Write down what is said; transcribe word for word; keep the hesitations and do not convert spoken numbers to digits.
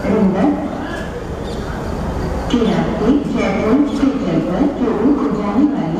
रुंदर के रास्ते जयपुर स्टेशन पर चोरों को जाने वाली